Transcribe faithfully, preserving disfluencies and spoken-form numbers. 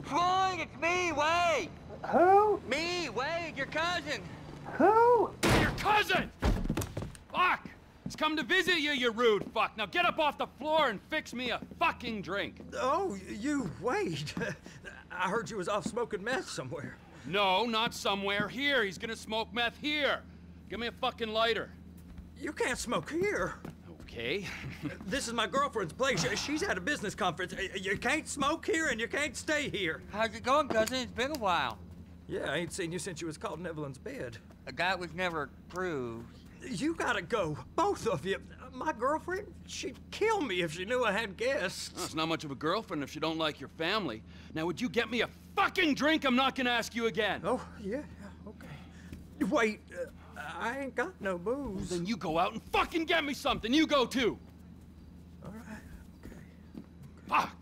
Floyd, it's me, Wade. Who? Me, Wade, your cousin. Who? Your cousin! Fuck! He's come to visit you, you rude fuck. Now get up off the floor and fix me a fucking drink. Oh, you, Wade. I heard you was off smoking meth somewhere. No, not somewhere. Here. He's gonna smoke meth here. Give me a fucking lighter. You can't smoke here. Okay. This is my girlfriend's place. She's at a business conference. You can't smoke here and you can't stay here. How's it going, cousin? It's been a while. Yeah, I ain't seen you since you was caught in Evelyn's bed. A guy was never proved. You gotta go, both of you. My girlfriend, she'd kill me if she knew I had guests. Well, it's not much of a girlfriend if you don't like your family. Now, would you get me a fucking drink? I'm not gonna ask you again. Oh, yeah, yeah, okay. Wait, uh, I ain't got no booze. Well, then you go out and fucking get me something. You go too. All right, okay. Fuck.